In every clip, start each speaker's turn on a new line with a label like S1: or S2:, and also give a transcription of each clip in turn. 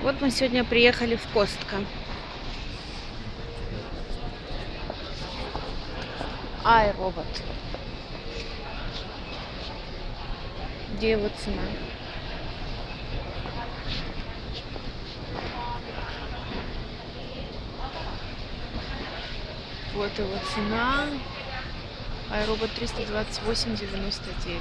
S1: Вот мы сегодня приехали в Костко. Ай-робот. Где его цена? Вот его цена. Ай-робот 328,99.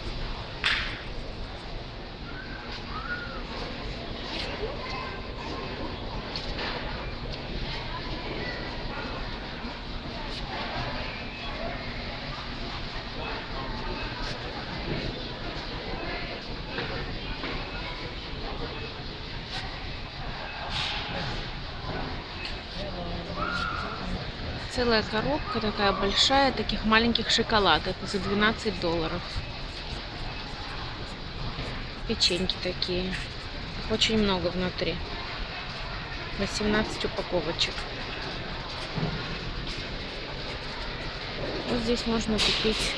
S1: Целая коробка такая большая, таких маленьких шоколадок за $12. Печеньки такие. Их очень много внутри. 18 упаковочек. Вот здесь можно купить.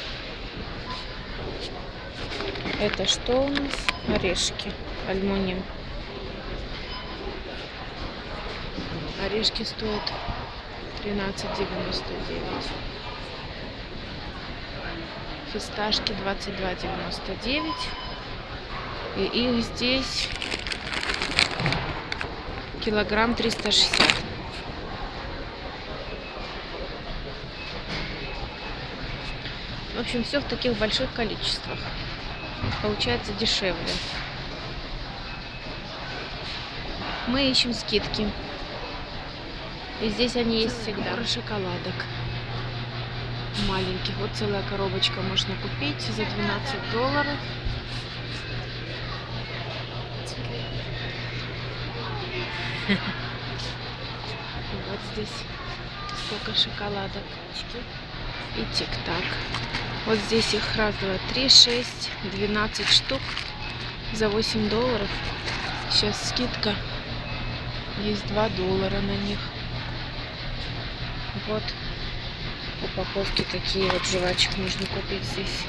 S1: Это что у нас? Орешки. Альмуним. Орешки стоят 13,99. Фисташки 22,99. И их здесь килограмм 360. В общем, все в таких больших количествах. Получается дешевле. Мы ищем скидки. И здесь они есть всегда. Про шоколадок маленьких. Вот целая коробочка можно купить за $12. Вот здесь сколько шоколадок. И тик-так. Вот здесь их раз, два, три, 6, 12 штук за $8. Сейчас скидка. Есть $2 на них. Вот упаковки такие вот жвачек можно купить здесь.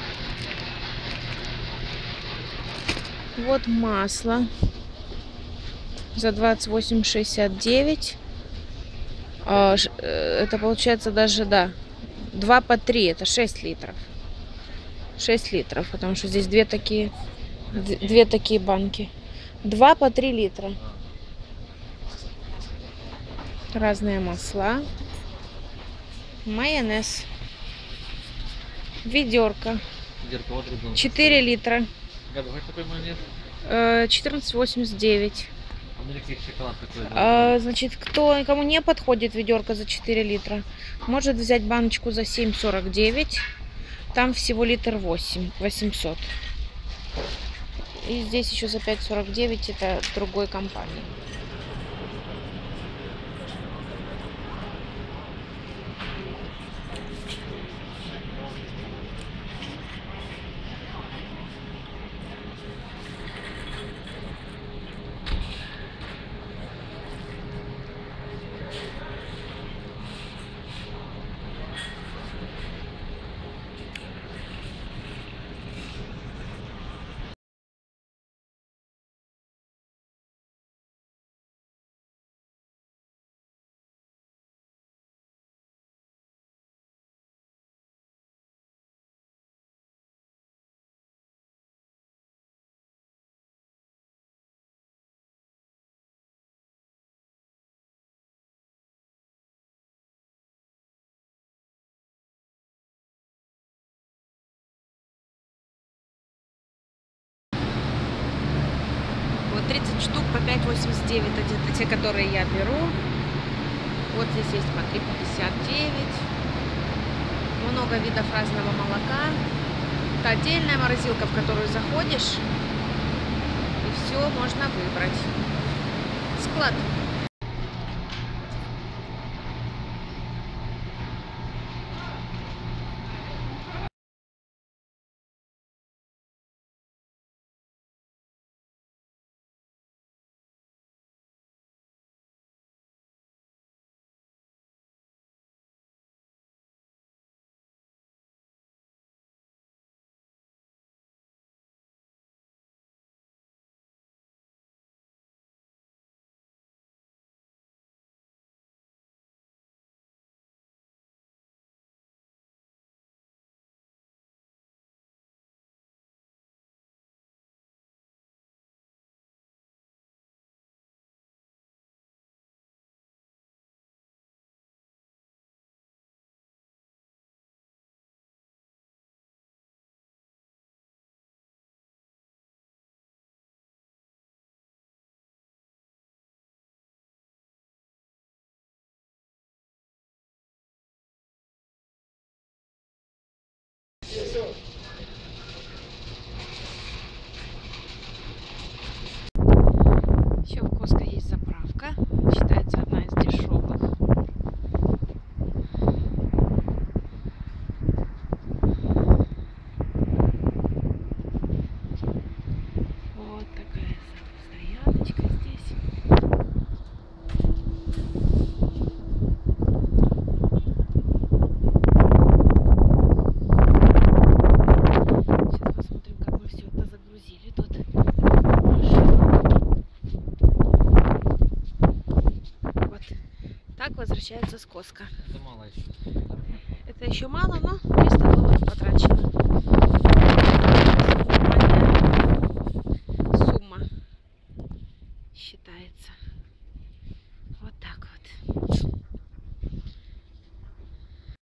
S1: Вот масло за 28,69. Это получается даже, да, 2 по 3, это 6 литров. 6 литров, потому что здесь две такие банки. 2 по 3 литра. Разные масла. Майонез. Ведерко. 4 литра. 14,89. Значит, кому не подходит ведерко за 4 литра, может взять баночку за 7,49. Там всего литр 800. И здесь еще за 5,49, это другой компании. Вот 30 штук по 5,89, это те, которые я беру. Вот здесь есть по 3,59. Много видов разного молока. Это отдельная морозилка, в которую заходишь, и все можно выбрать. Склад. Еще в Costco есть заправка. Считается одна из дешевых. Вот такая стояночка здесь. Сейчас посмотрим, как мы все это загрузили тут. Вот так возвращается с Costco.
S2: Это мало еще.
S1: Это еще мало, но $300 потрачено.